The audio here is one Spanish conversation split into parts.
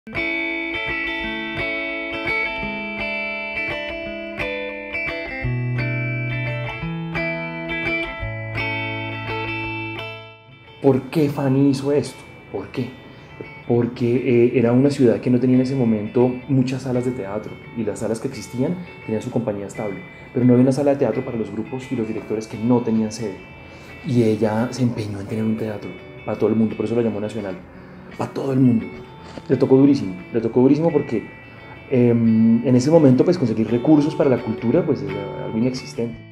¿Por qué Fanny hizo esto? ¿Por qué? Porque era una ciudad que no tenía en ese momento muchas salas de teatro, y las salas que existían tenían su compañía estable, pero no había una sala de teatro para los grupos y los directores que no tenían sede. Y ella se empeñó en tener un teatro para todo el mundo, por eso lo llamó Nacional, para todo el mundo. Le tocó durísimo porque en ese momento pues conseguir recursos para la cultura pues era algo inexistente.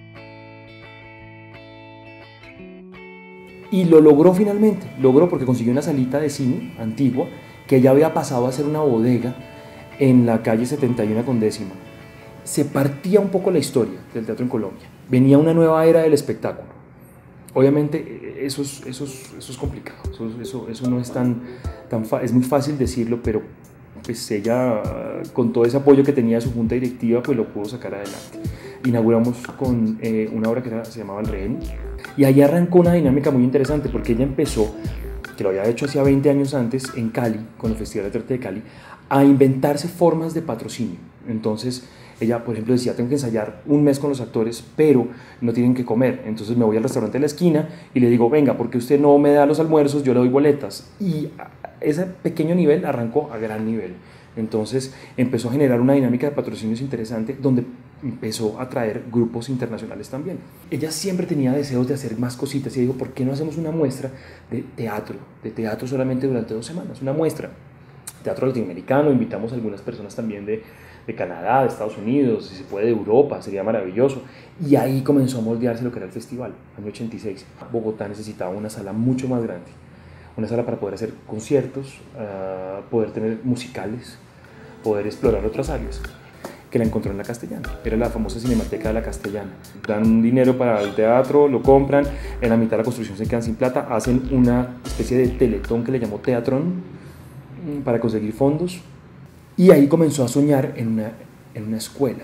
Y lo logró finalmente, logró porque consiguió una salita de cine antigua que ya había pasado a ser una bodega en la calle 71 con décima. Se partía un poco la historia del teatro en Colombia, venía una nueva era del espectáculo. Obviamente eso es complicado, eso no es es muy fácil decirlo, pero pues ella con todo ese apoyo que tenía de su junta directiva pues lo pudo sacar adelante. Inauguramos con una obra que se llamaba El Rehén, y ahí arrancó una dinámica muy interesante porque ella empezó, que lo había hecho hacía 20 años antes en Cali, con el Festival de Arte de Cali, a inventarse formas de patrocinio. Entonces ella, por ejemplo, decía, tengo que ensayar un mes con los actores, pero no tienen que comer. Entonces me voy al restaurante de la esquina y le digo, venga, porque usted no me da los almuerzos, yo le doy boletas. Y ese pequeño nivel arrancó a gran nivel. Entonces empezó a generar una dinámica de patrocinios interesante donde empezó a traer grupos internacionales también. Ella siempre tenía deseos de hacer más cositas y dijo, ¿por qué no hacemos una muestra de teatro solamente durante 2 semanas? Una muestra, teatro latinoamericano, invitamos a algunas personas también de Canadá, de Estados Unidos, si se puede de Europa, sería maravilloso. Y ahí comenzó a moldearse lo que era el festival, año 86. Bogotá necesitaba una sala mucho más grande, una sala para poder hacer conciertos, poder tener musicales, poder explorar otras áreas, que la encontró en la Castellana. Era la famosa Cinemateca de la Castellana. Dan dinero para el teatro, lo compran, en la mitad de la construcción se quedan sin plata, hacen una especie de teletón que le llamó Teatrón para conseguir fondos, y ahí comenzó a soñar en una escuela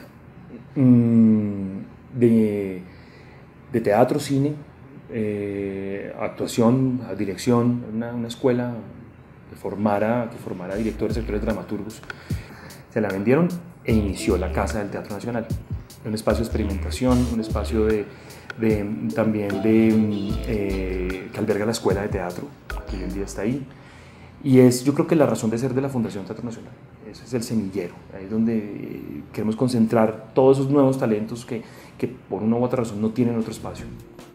de teatro, cine, actuación, dirección, una escuela que formara directores, actores, dramaturgos. Se la vendieron e inició la Casa del Teatro Nacional, un espacio de experimentación, un espacio también que alberga la Escuela de Teatro, que hoy en día está ahí, y yo creo que la razón de ser de la Fundación Teatro Nacional. Ese es el semillero, ahí es donde queremos concentrar todos esos nuevos talentos que por una u otra razón no tienen otro espacio.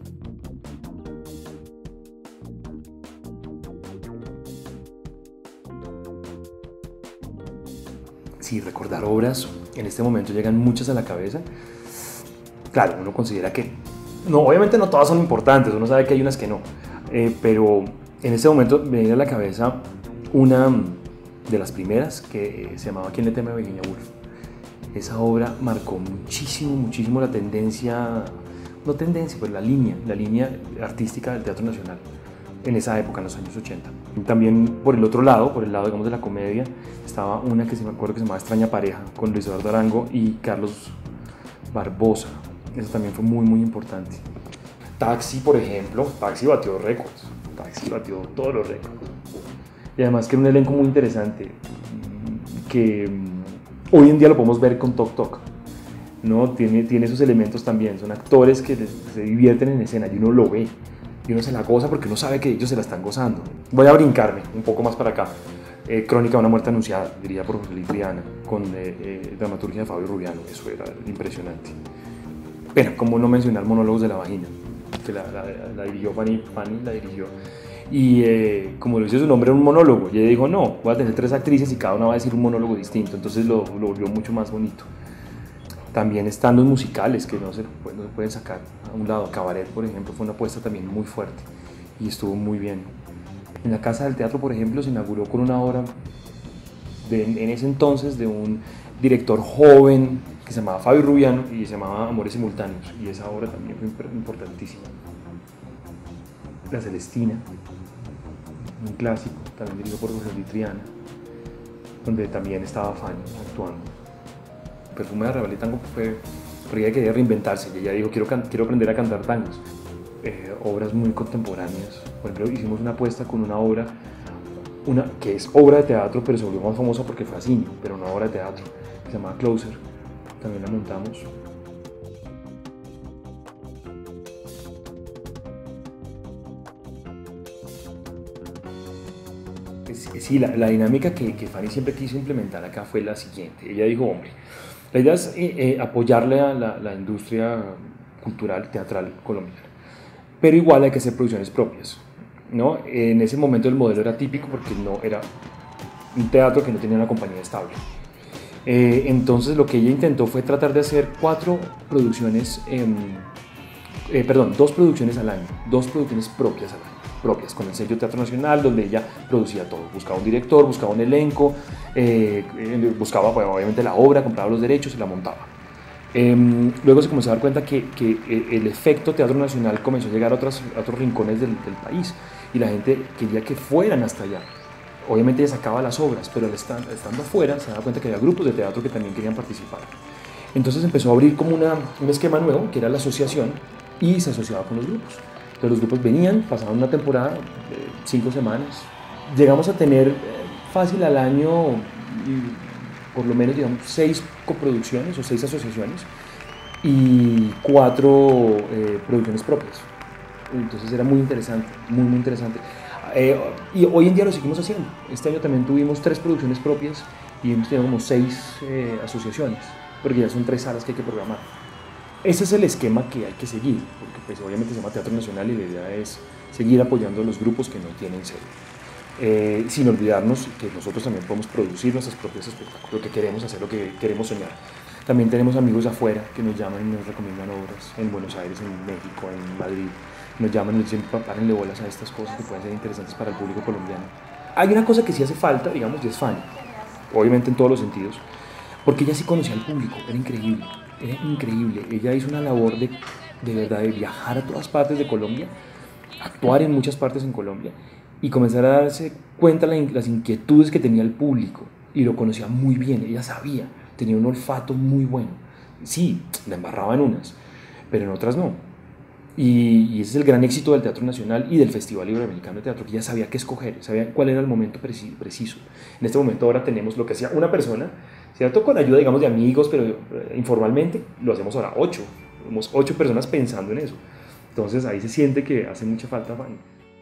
Sí, recordar obras, en este momento llegan muchas a la cabeza. Claro, uno considera que, no, obviamente no todas son importantes, uno sabe que hay unas que no, pero en este momento me viene a la cabeza una de las primeras que se llamaba ¿Quién le teme a Virginia Woolf? Esa obra marcó muchísimo la tendencia, no tendencia, pues la línea artística del Teatro Nacional en esa época, en los años 80. También por el otro lado, por el lado digamos de la comedia, estaba una que me acuerdo que se llamaba Extraña Pareja, con Luis Eduardo Arango y Carlos Barbosa. Eso también fue muy importante. Taxi, por ejemplo, Taxi batió récords, Taxi batió todos los récords. Y además que era un elenco muy interesante, que hoy en día lo podemos ver con Toc Toc, ¿no? Tiene esos elementos también, son actores que se divierten en escena y uno lo ve, y uno se la goza porque uno sabe que ellos se la están gozando. Voy a brincarme un poco más para acá. Crónica de una muerte anunciada, dirigida por José Luis Triana, con dramaturgia de Fabio Rubiano, eso era impresionante. Pero, como no mencionar Monólogos de la Vagina, que la dirigió Fanny, la dirigió. Y como lo dice su nombre, era un monólogo. Y ella dijo, no, voy a tener 3 actrices y cada una va a decir un monólogo distinto. Entonces lo volvió mucho más bonito. También están los musicales, que no se pueden sacar a un lado. Cabaret, por ejemplo, fue una apuesta también muy fuerte y estuvo muy bien. En la Casa del Teatro, por ejemplo, se inauguró con una obra en ese entonces de un director joven que se llamaba Fabio Rubiano y se llamaba Amores Simultáneos, y esa obra también fue importantísima. La Celestina, un clásico, también dirigido por José Luis Triana, donde también estaba Fanny actuando. Perfume de Arrabal y Tango fue porque ella quería reinventarse, y ella dijo, quiero aprender a cantar tangos. Obras muy contemporáneas, por ejemplo, hicimos una apuesta con una obra una que es obra de teatro, pero se volvió más famosa porque fue a cine, pero no obra de teatro, que se llama Closer, también la montamos. Sí, la dinámica que Fanny siempre quiso implementar acá fue la siguiente. Ella dijo, hombre, la idea es apoyarle a la industria cultural, teatral colombiana, pero igual hay que hacer producciones propias, ¿no? En ese momento el modelo era típico porque no era un teatro que no tenía una compañía estable. Entonces lo que ella intentó fue tratar de hacer dos producciones al año, dos producciones propias al año, con el sello Teatro Nacional, donde ella producía todo, buscaba un director, buscaba un elenco, buscaba pues, obviamente la obra, compraba los derechos y la montaba. Luego se comenzó a dar cuenta que el efecto Teatro Nacional comenzó a llegar a otros rincones del país y la gente quería que fueran hasta allá. Obviamente ella sacaba las obras, pero estando afuera se daba cuenta que había grupos de teatro que también querían participar. Entonces empezó a abrir como un esquema nuevo, que era la asociación, y se asociaba con los grupos. Entonces los grupos venían, pasaban una temporada, 5 semanas. Llegamos a tener fácil al año, por lo menos, digamos, 6 coproducciones o 6 asociaciones y 4 producciones propias. Entonces era muy interesante, muy interesante. Y hoy en día lo seguimos haciendo. Este año también tuvimos 3 producciones propias y hemos tenido como 6 asociaciones, porque ya son 3 salas que hay que programar. Ese es el esquema que hay que seguir, porque pues, obviamente se llama Teatro Nacional y la idea es seguir apoyando a los grupos que no tienen sede. Sin olvidarnos que nosotros también podemos producir nuestros propios espectáculos, lo que queremos hacer, lo que queremos soñar. También tenemos amigos afuera que nos llaman y nos recomiendan obras en Buenos Aires, en México, en Madrid. Nos llaman y nos dicen, párenle bolas a estas cosas que pueden ser interesantes para el público colombiano. Hay una cosa que sí hace falta, digamos, y es Fanny, obviamente en todos los sentidos, porque ella sí conocía al público, era increíble. Era increíble, ella hizo una labor de verdad de viajar a todas partes de Colombia, actuar en muchas partes en Colombia y comenzar a darse cuenta de las inquietudes que tenía el público y lo conocía muy bien, ella sabía, tenía un olfato muy bueno. Sí, la embarraba en unas, pero en otras no. Y ese es el gran éxito del Teatro Nacional y del Festival Iberoamericano de Teatro, que ella sabía qué escoger, sabía cuál era el momento preciso. En este momento ahora tenemos lo que hacía una persona, ¿cierto? Con ayuda, digamos, de amigos, pero informalmente, lo hacemos ahora 8. Somos 8 personas pensando en eso. Entonces ahí se siente que hace mucha falta, Fanny.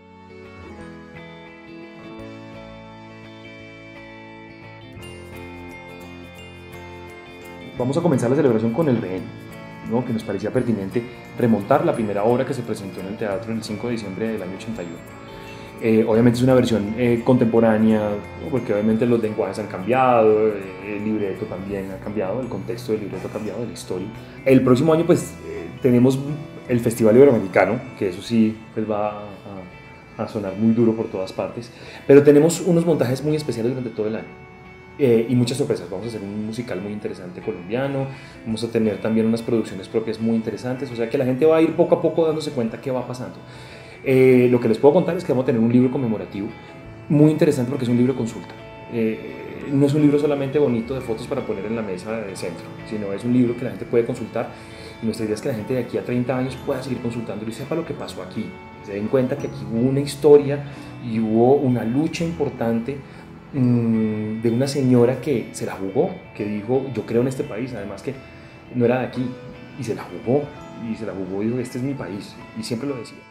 Vamos a comenzar la celebración con El Rehén, ¿no? Que nos parecía pertinente remontar la primera obra que se presentó en el teatro el 5 de diciembre del año 81. Obviamente es una versión contemporánea, ¿no? Porque obviamente los lenguajes han cambiado, el libreto también ha cambiado, el contexto del libreto ha cambiado, de la historia. El próximo año pues tenemos el Festival Iberoamericano, que eso sí pues, va a sonar muy duro por todas partes, pero tenemos unos montajes muy especiales durante todo el año. Y muchas sorpresas. Vamos a hacer un musical muy interesante colombiano, vamos a tener también unas producciones propias muy interesantes, o sea que la gente va a ir poco a poco dándose cuenta qué va pasando. Lo que les puedo contar es que vamos a tener un libro conmemorativo muy interesante porque es un libro de consulta. No es un libro solamente bonito de fotos para poner en la mesa de centro, sino es un libro que la gente puede consultar y nuestra idea es que la gente de aquí a 30 años pueda seguir consultándolo y sepa lo que pasó aquí, se den cuenta que aquí hubo una historia y hubo una lucha importante de una señora que se la jugó, que dijo, yo creo en este país, además que no era de aquí, y se la jugó y dijo, este es mi país, y siempre lo decía.